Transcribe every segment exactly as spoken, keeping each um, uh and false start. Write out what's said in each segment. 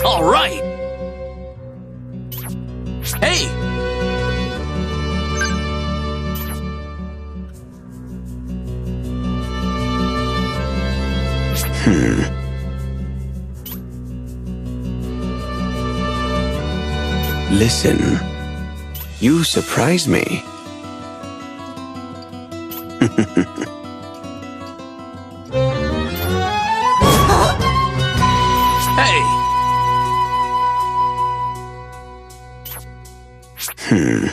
All right. Hey! Hmm. Listen. You surprise me. Hey! Hmm.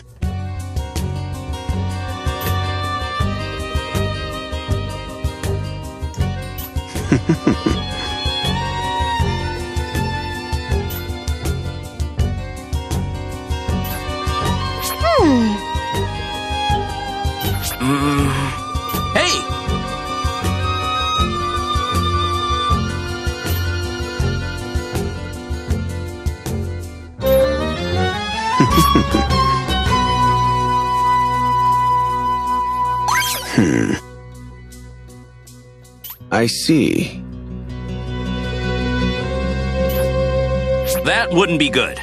Mm. Hey! Hmm. I see. That wouldn't be good.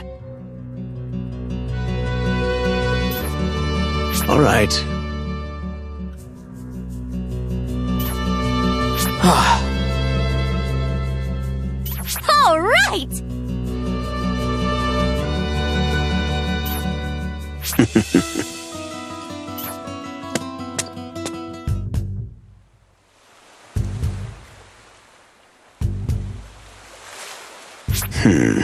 All right. All right! Hmm.